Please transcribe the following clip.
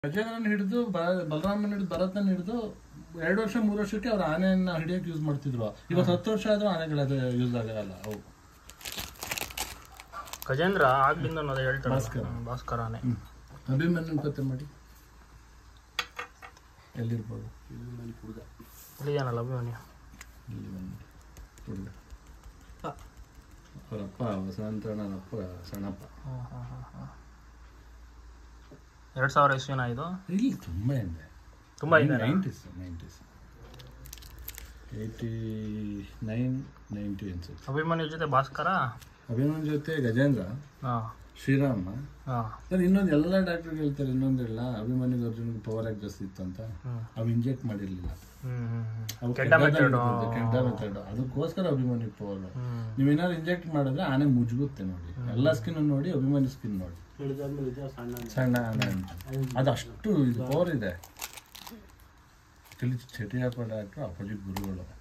ಗಜೇಂದ್ರನ್ ಹಿಡಿದು ಬಲರಾಮನ್ ಹಿಡಿದು ಭರತನ ಹಿಡಿದು 2 ವರ್ಷ 3 ವರ್ಷಕ್ಕೆ ಅವ್ರು ಆನೆಯನ್ನ ಹಿಡಿಯಕ್ಕೆ ಯೂಸ್ ಮಾಡ್ತಿದ್ರು. ಇವತ್ತು 10 ವರ್ಷ ಆದ್ರೂ ಆನೆಗಳ ಯೂಸ್ ಆಗಲ್ಲ. ಅವು ಗಜೇಂದ್ರ ಆಗ್ಲಿಂದ ಅನ್ನೋದು ಹೇಳ್ತಾರೆ. ಭಾಸ್ಕರ ಆನೆ. ಅಭಿಮನ್ಯು ಕತೆ ಮಾಡಿ ಎಲ್ಲಿರ್ಬೋದು? ಇಲ್ಲಿಯಾನಲ್ಲ ಅಭಿಮನ್ಯು. ಹುಡುಗ ಅವರಪ್ಪ ವಸಂತಣ್ಣನಪ್ಪ ಸಣ್ಣಪ್ಪ. 2000 ಇಸ್ವಿನ ಇದು? ಇಲ್ಲಿ ತುಂಬಾ ಹಿಂದೆ, ತುಂಬಾ ಹಿಂದೆ. 90s 89 90 ಅನ್ಸುತ್ತೆ. ಅಭಿಮನ್ಯು ಜೊತೆ ಭಾಸ್ಕರ, ಅಭಿಮನ್ಯು ಜೊತೆ ಗಜೇಂದ್ರ, ಶ್ರೀರಾಮ. ಸರ್ ಇನ್ನೊಂದು ಎಲ್ಲ ಡಾಕ್ಟರ್ ಹೇಳ್ತಾರೆ, ಇನ್ನೊಂದಿಲ್ಲ ಅಭಿಮನ್ಯು ಅರ್ಜುನ್ಗೆ ಪವರ್ ಆಗಿ ಜಾಸ್ತಿ ಇತ್ತು ಅಂತ. ಅವು ಇಂಜೆಕ್ಟ್ ಮಾಡಿರ್ಲಿಲ್ಲ, ಕೆಟ್ಟ ಮೆಥಡ್. ಅದಕ್ಕೋಸ್ಕರ ಅಭಿಮನ್ಯು ಪವರ್. ನೀವೇನಾದ್ರು ಇಂಜೆಕ್ಟ್ ಮಾಡಿದ್ರೆ ಆನೆ ಮುಜುಗುತ್ತೆ ನೋಡಿ. ಎಲ್ಲ ಸ್ಕಿನ್ ನೋಡಿ, ಅಭಿಮನ್ಯು ಸ್ಕಿನ್ ನೋಡಿ, ಸಣ್ಣ ಆನೆ ಅಂತ. ಅದಷ್ಟು ಇದು ಪವರ್ ಇದೆ. ಚಟಿಯಾಪಡ ಡಾಕ್ಟ್ರು ಅಪೋಸಿಟ್ ಗುರುಗಳು.